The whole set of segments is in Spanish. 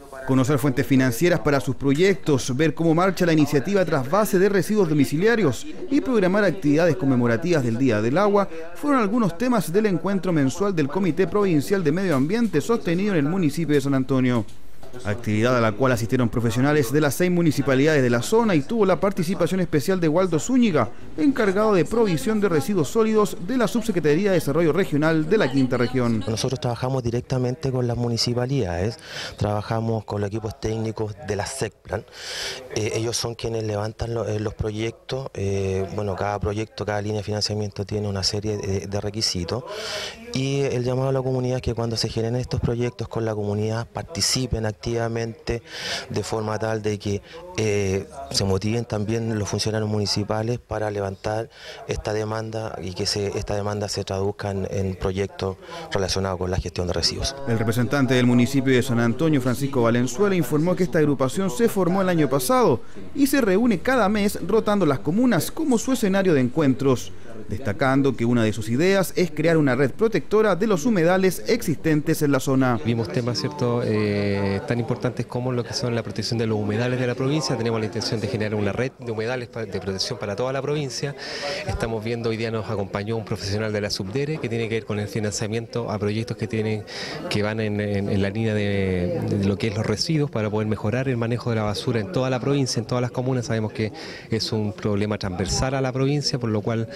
Conocer fuentes financieras para sus proyectos, ver cómo marcha la iniciativa Trasvase de Residuos Domiciliarios y programar actividades conmemorativas del Día del Agua fueron algunos temas del encuentro mensual del Comité Provincial de Medio Ambiente sostenido en el municipio de San Antonio. Actividad a la cual asistieron profesionales de las 6 municipalidades de la zona y tuvo la participación especial de Waldo Zúñiga, encargado de provisión de residuos sólidos de la Subsecretaría de Desarrollo Regional de la Quinta Región. Nosotros trabajamos directamente con las municipalidades, trabajamos con los equipos técnicos de la SECPLAN. Ellos son quienes levantan los proyectos. Bueno, cada proyecto, cada línea de financiamiento tiene una serie de requisitos, y el llamado a la comunidad es que cuando se generen estos proyectos con la comunidad participen activamente, de forma tal de que se motiven también los funcionarios municipales para levantar esta demanda y que esta demanda se traduzca en proyectos relacionados con la gestión de residuos. El representante del municipio de San Antonio, Francisco Valenzuela, informó que esta agrupación se formó el año pasado y se reúne cada mes rotando las comunas como su escenario de encuentros, destacando que una de sus ideas es crear una red protectora de los humedales existentes en la zona. Vimos temas, ¿cierto?, tan importantes como lo que son la protección de los humedales de la provincia. Tenemos la intención de generar una red de humedales de protección para toda la provincia. Estamos viendo, hoy día nos acompañó un profesional de la Subdere que tiene que ver con el financiamiento a proyectos que van en la línea de lo que es los residuos, para poder mejorar el manejo de la basura en toda la provincia, en todas las comunas. Sabemos que es un problema transversal a la provincia, por lo cual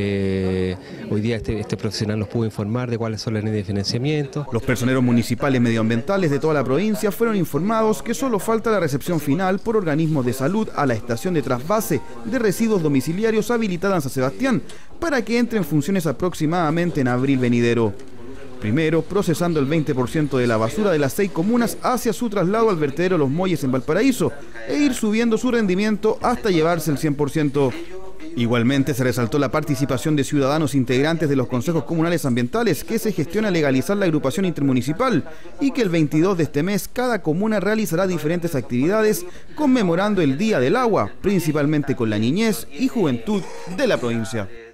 hoy día este profesional nos pudo informar de cuáles son las líneas de financiamiento. Los personeros municipales medioambientales de toda la provincia fueron informados que solo falta la recepción final por organismos de salud a la estación de trasvase de residuos domiciliarios habilitada en San Sebastián para que entre en funciones aproximadamente en abril venidero. Primero, procesando el 20% de la basura de las 6 comunas hacia su traslado al vertedero Los Molles en Valparaíso e ir subiendo su rendimiento hasta llevarse el 100%. Igualmente se resaltó la participación de ciudadanos integrantes de los consejos comunales ambientales que se gestiona legalizar la agrupación intermunicipal y que el 22 de este mes cada comuna realizará diferentes actividades conmemorando el Día del Agua, principalmente con la niñez y juventud de la provincia.